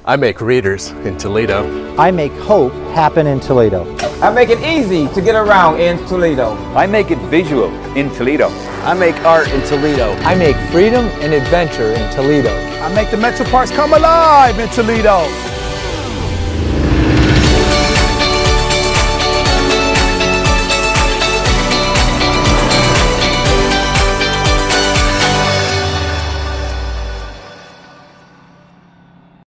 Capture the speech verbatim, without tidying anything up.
I make readers in Toledo. I make hope happen in Toledo. I make it easy to get around in Toledo. I make it visual in Toledo. I make art in Toledo. I make freedom and adventure in Toledo. I make the metro parks come alive in Toledo.